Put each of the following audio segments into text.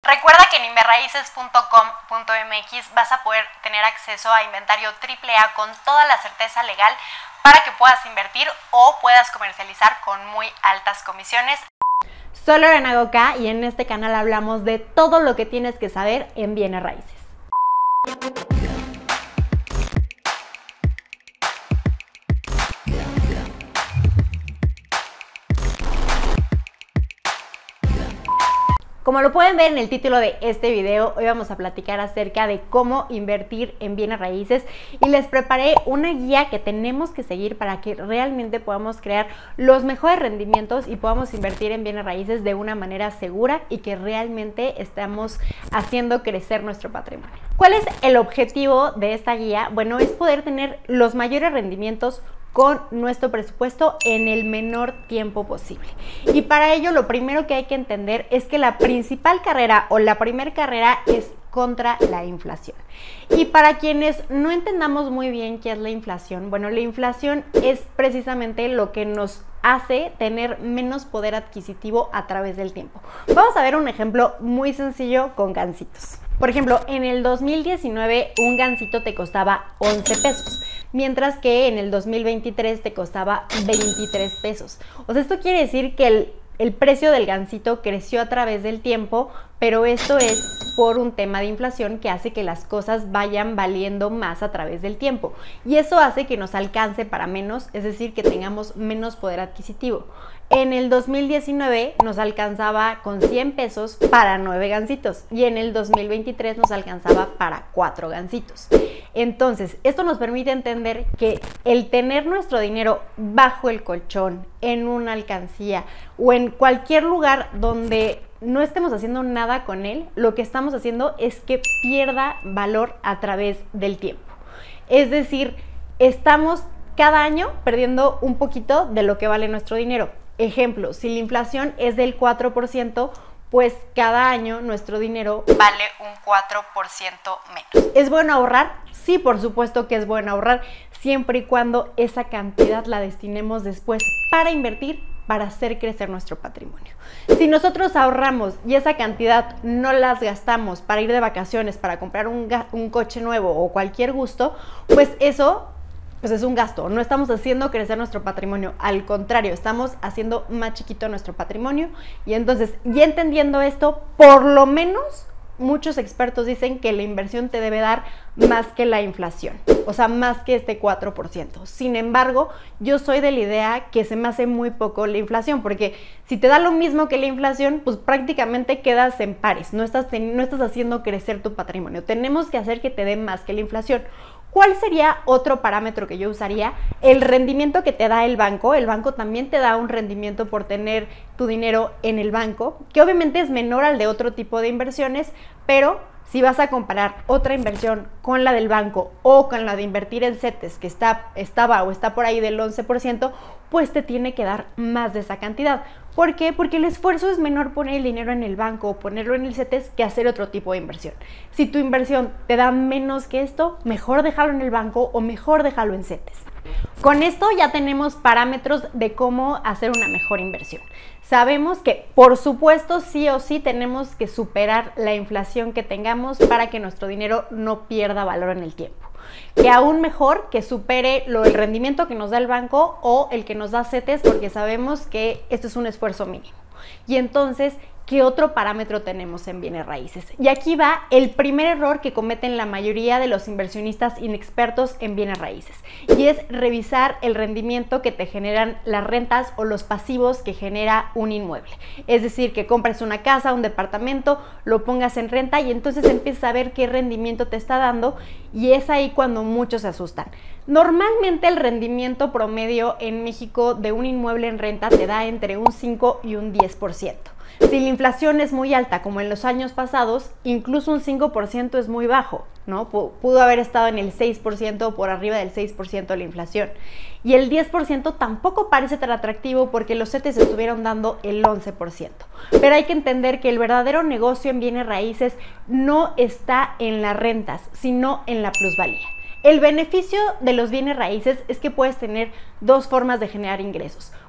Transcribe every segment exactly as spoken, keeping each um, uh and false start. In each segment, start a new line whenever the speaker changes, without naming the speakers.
Recuerda que en inverraíces punto com punto m x vas a poder tener acceso a inventario triple A con toda la certeza legal para que puedas invertir o puedas comercializar con muy altas comisiones.
Soy Lorena Goca y en este canal hablamos de todo lo que tienes que saber en bienes raíces. Como lo pueden ver en el título de este video, hoy vamos a platicar acerca de cómo invertir en bienes raíces y les preparé una guía que tenemos que seguir para que realmente podamos crear los mejores rendimientos y podamos invertir en bienes raíces de una manera segura y que realmente estamos haciendo crecer nuestro patrimonio. ¿Cuál es el objetivo de esta guía? Bueno, es poder tener los mayores rendimientos con nuestro presupuesto en el menor tiempo posible. Y para ello lo primero que hay que entender es que la principal carrera o la primera carrera es contra la inflación. Y para quienes no entendamos muy bien qué es la inflación, bueno, la inflación es precisamente lo que nos hace tener menos poder adquisitivo a través del tiempo. Vamos a ver un ejemplo muy sencillo con gansitos. Por ejemplo, en el dos mil diecinueve un gansito te costaba once pesos, mientras que en el dos mil veintitrés te costaba veintitrés pesos. O sea, esto quiere decir que el, el precio del gansito creció a través del tiempo, pero esto es por un tema de inflación que hace que las cosas vayan valiendo más a través del tiempo. Y eso hace que nos alcance para menos, es decir, que tengamos menos poder adquisitivo. En el dos mil diecinueve nos alcanzaba con cien pesos para nueve gansitos y en el dos mil veintitrés nos alcanzaba para cuatro gansitos. Entonces, esto nos permite entender que el tener nuestro dinero bajo el colchón, en una alcancía o en cualquier lugar donde no estemos haciendo nada con él, lo que estamos haciendo es que pierda valor a través del tiempo. Es decir, estamos cada año perdiendo un poquito de lo que vale nuestro dinero. Ejemplo, si la inflación es del cuatro por ciento, pues cada año nuestro dinero
vale un cuatro por ciento menos.
¿Es bueno ahorrar? Sí, por supuesto que es bueno ahorrar, siempre y cuando esa cantidad la destinemos después para invertir, para hacer crecer nuestro patrimonio. Si nosotros ahorramos y esa cantidad no las gastamos para ir de vacaciones, para comprar un, un coche nuevo o cualquier gusto, pues eso pues es un gasto. No estamos haciendo crecer nuestro patrimonio, al contrario, estamos haciendo más chiquito nuestro patrimonio. Y entonces, ya entendiendo esto, por lo menos muchos expertos dicen que la inversión te debe dar más que la inflación, o sea, más que este cuatro por ciento. Sin embargo, yo soy de la idea que se me hace muy poco la inflación, porque si te da lo mismo que la inflación, pues prácticamente quedas en pares, no estás, no estás haciendo crecer tu patrimonio. Tenemos que hacer que te dé más que la inflación. ¿Cuál sería otro parámetro que yo usaría? El rendimiento que te da el banco. El banco también te da un rendimiento por tener tu dinero en el banco, que obviamente es menor al de otro tipo de inversiones, pero si vas a comparar otra inversión con la del banco o con la de invertir en CETES, que está, estaba o está por ahí del once por ciento, pues te tiene que dar más de esa cantidad. ¿Por qué? Porque el esfuerzo es menor poner el dinero en el banco o ponerlo en el CETES que hacer otro tipo de inversión. Si tu inversión te da menos que esto, mejor déjalo en el banco o mejor déjalo en CETES. Con esto ya tenemos parámetros de cómo hacer una mejor inversión. Sabemos que, por supuesto, sí o sí tenemos que superar la inflación que tengamos para que nuestro dinero no pierda valor en el tiempo. Que aún mejor que supere lo, el rendimiento que nos da el banco o el que nos da CETES, porque sabemos que esto es un esfuerzo mínimo. Y entonces, ¿qué otro parámetro tenemos en bienes raíces? Y aquí va el primer error que cometen la mayoría de los inversionistas inexpertos en bienes raíces, y es revisar el rendimiento que te generan las rentas o los pasivos que genera un inmueble. Es decir, que compres una casa, un departamento, lo pongas en renta y entonces empiezas a ver qué rendimiento te está dando, y es ahí cuando muchos se asustan. Normalmente el rendimiento promedio en México de un inmueble en renta te da entre un cinco y un diez por ciento. Si la inflación es muy alta, como en los años pasados, incluso un cinco por ciento es muy bajo, ¿no? Pudo haber estado en el seis por ciento o por arriba del seis por ciento de la inflación. Y el diez por ciento tampoco parece tan atractivo porque los CETES estuvieron dando el once por ciento. Pero hay que entender que el verdadero negocio en bienes raíces no está en las rentas, sino en la plusvalía. El beneficio de los bienes raíces es que puedes tener dos formas de generar ingresos.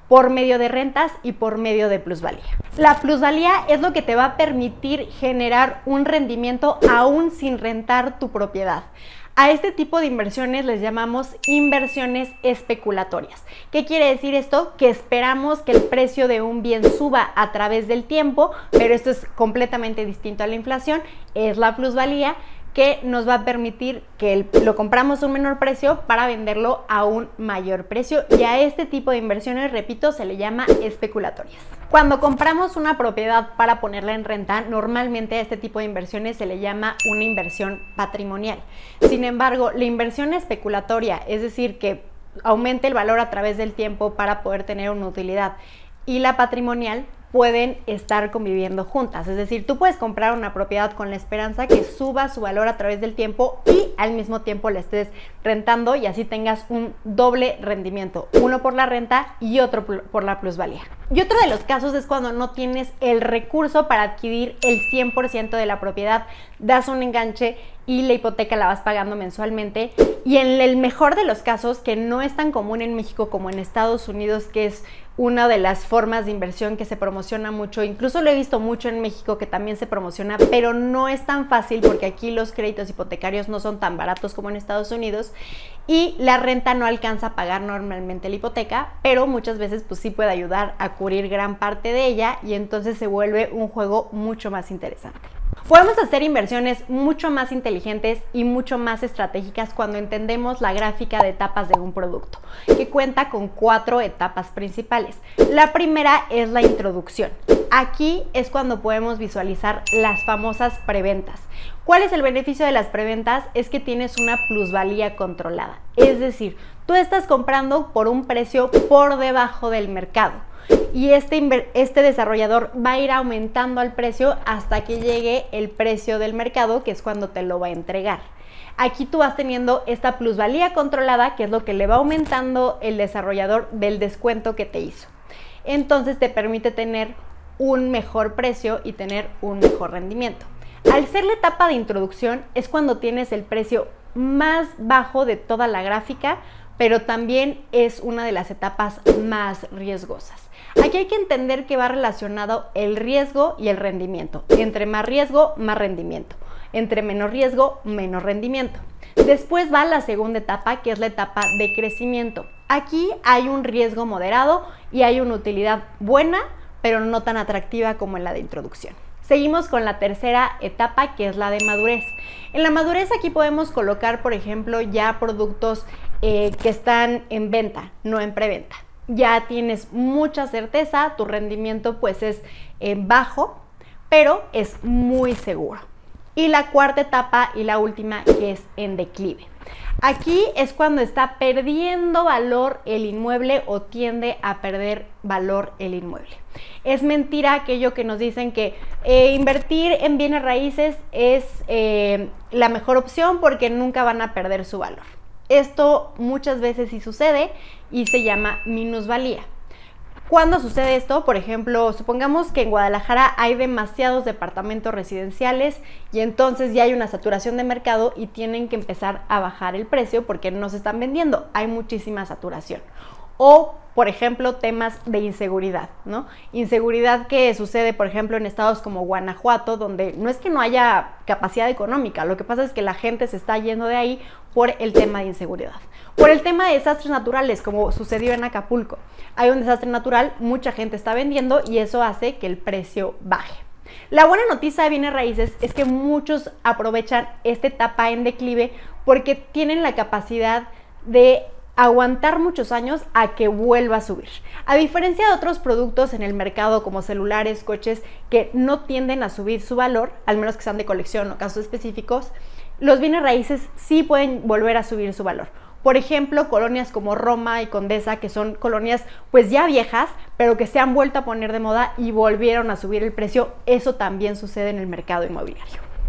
por medio de rentas y por medio de plusvalía. La plusvalía es lo que te va a permitir generar un rendimiento aún sin rentar tu propiedad. A este tipo de inversiones les llamamos inversiones especulatorias. ¿Qué quiere decir esto? Que esperamos que el precio de un bien suba a través del tiempo, pero esto es completamente distinto a la inflación, es la plusvalía, que nos va a permitir que el, lo compramos a un menor precio para venderlo a un mayor precio, y a este tipo de inversiones, repito, se le llama especulatorias. Cuando compramos una propiedad para ponerla en renta, normalmente a este tipo de inversiones se le llama una inversión patrimonial. Sin embargo, la inversión especulatoria, es decir, que aumente el valor a través del tiempo para poder tener una utilidad, y la patrimonial, pueden estar conviviendo juntas. Es decir, tú puedes comprar una propiedad con la esperanza que suba su valor a través del tiempo y al mismo tiempo la estés rentando, y así tengas un doble rendimiento, uno por la renta y otro por la plusvalía. Y otro de los casos es cuando no tienes el recurso para adquirir el cien por ciento de la propiedad, das un enganche y la hipoteca la vas pagando mensualmente. Y en el mejor de los casos, que no es tan común en México como en Estados Unidos, que es una de las formas de inversión que se promociona mucho, incluso lo he visto mucho en México que también se promociona, pero no es tan fácil porque aquí los créditos hipotecarios no son tan baratos como en Estados Unidos y la renta no alcanza a pagar normalmente la hipoteca, pero muchas veces pues sí puede ayudar a cubrir gran parte de ella, y entonces se vuelve un juego mucho más interesante. Podemos hacer inversiones mucho más inteligentes y mucho más estratégicas cuando entendemos la gráfica de etapas de un producto, que cuenta con cuatro etapas principales. La primera es la introducción. Aquí es cuando podemos visualizar las famosas preventas. ¿Cuál es el beneficio de las preventas? Es que tienes una plusvalía controlada. Es decir, tú estás comprando por un precio por debajo del mercado, y este, este desarrollador va a ir aumentando el precio hasta que llegue el precio del mercado, que es cuando te lo va a entregar. Aquí tú vas teniendo esta plusvalía controlada, que es lo que le va aumentando el desarrollador del descuento que te hizo. Entonces te permite tener un mejor precio y tener un mejor rendimiento. Al ser la etapa de introducción es cuando tienes el precio más bajo de toda la gráfica, pero también es una de las etapas más riesgosas. Aquí hay que entender que va relacionado el riesgo y el rendimiento. Entre más riesgo, más rendimiento. Entre menos riesgo, menos rendimiento. Después va la segunda etapa, que es la etapa de crecimiento. Aquí hay un riesgo moderado y hay una utilidad buena, pero no tan atractiva como en la de introducción. Seguimos con la tercera etapa, que es la de madurez. En la madurez aquí podemos colocar, por ejemplo, ya productos eh, que están en venta, no en preventa. Ya tienes mucha certeza, tu rendimiento pues es eh, bajo, pero es muy seguro. Y la cuarta etapa y la última, que es en declive. Aquí es cuando está perdiendo valor el inmueble o tiende a perder valor el inmueble. Es mentira aquello que nos dicen que eh, invertir en bienes raíces es eh, la mejor opción porque nunca van a perder su valor. Esto muchas veces sí sucede y se llama minusvalía. ¿Cuándo sucede esto? Por ejemplo, supongamos que en Guadalajara hay demasiados departamentos residenciales y entonces ya hay una saturación de mercado y tienen que empezar a bajar el precio porque no se están vendiendo. Hay muchísima saturación. O, por ejemplo, temas de inseguridad, ¿no? Inseguridad que sucede, por ejemplo, en estados como Guanajuato, donde no es que no haya capacidad económica, lo que pasa es que la gente se está yendo de ahí por el tema de inseguridad. Por el tema de desastres naturales, como sucedió en Acapulco. Hay un desastre natural, mucha gente está vendiendo y eso hace que el precio baje. La buena noticia de bienes raíces es que muchos aprovechan esta etapa en declive porque tienen la capacidad de aguantar muchos años a que vuelva a subir. A diferencia de otros productos en el mercado como celulares, coches, que no tienden a subir su valor, al menos que sean de colección o casos específicos, los bienes raíces sí pueden volver a subir su valor. Por ejemplo, colonias como Roma y Condesa, que son colonias pues ya viejas, pero que se han vuelto a poner de moda y volvieron a subir el precio. Eso también sucede en el mercado inmobiliario.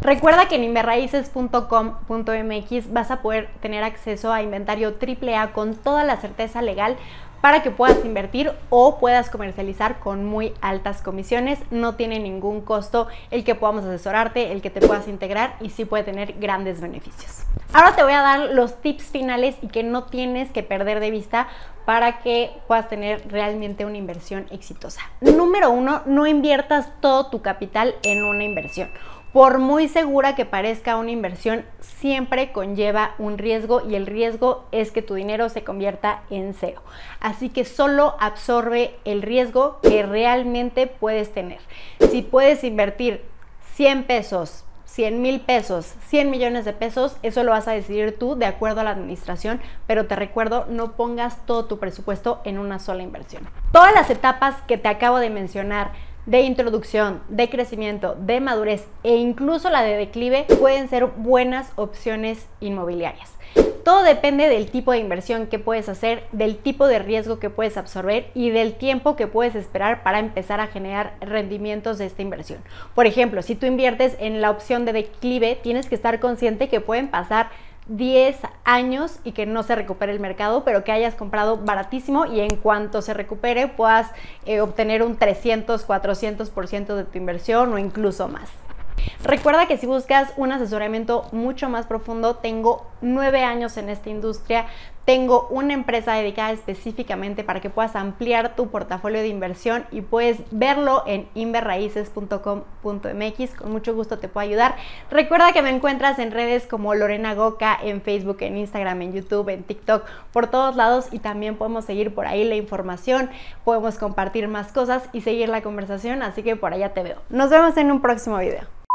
Recuerda que en inverraíces punto com punto mx vas a poder tener acceso a inventario triple A con toda la certeza legal para que puedas invertir o puedas comercializar con muy altas comisiones. No tiene ningún costo el que podamos asesorarte, el que te puedas integrar, y sí puede tener grandes beneficios. Ahora te voy a dar los tips finales y que no tienes que perder de vista para que puedas tener realmente una inversión exitosa. Número uno, no inviertas todo tu capital en una inversión. Por muy segura que parezca una inversión, siempre conlleva un riesgo, y el riesgo es que tu dinero se convierta en cero. Así que solo absorbe el riesgo que realmente puedes tener. Si puedes invertir cien pesos, cien mil pesos, cien millones de pesos, eso lo vas a decidir tú de acuerdo a la administración, pero te recuerdo, no pongas todo tu presupuesto en una sola inversión. Todas las etapas que te acabo de mencionar, de introducción, de crecimiento, de madurez e incluso la de declive, pueden ser buenas opciones inmobiliarias. Todo depende del tipo de inversión que puedes hacer, del tipo de riesgo que puedes absorber y del tiempo que puedes esperar para empezar a generar rendimientos de esta inversión. Por ejemplo, si tú inviertes en la opción de declive, tienes que estar consciente que pueden pasar diez años y que no se recupere el mercado, pero que hayas comprado baratísimo y en cuanto se recupere puedas eh, obtener un trescientos, cuatrocientos por ciento de tu inversión o incluso más. Recuerda que si buscas un asesoramiento mucho más profundo, tengo nueve años en esta industria, tengo una empresa dedicada específicamente para que puedas ampliar tu portafolio de inversión y puedes verlo en inverraíces punto com punto mx. Con mucho gusto te puedo ayudar. Recuerda que me encuentras en redes como Lorena Goca, en Facebook, en Instagram, en YouTube, en TikTok, por todos lados, y también podemos seguir por ahí la información, podemos compartir más cosas y seguir la conversación, así que por allá te veo. Nos vemos en un próximo video.